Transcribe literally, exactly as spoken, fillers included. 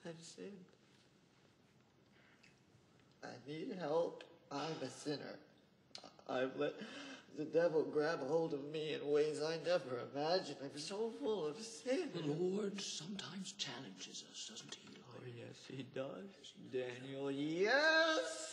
I've sinned. I need help. I'm a sinner. I've let the devil grab hold of me in ways I never imagined. I'm so full of sin. The Lord sometimes challenges us, doesn't he, Eli? Oh, yes, he does. Daniel, yes!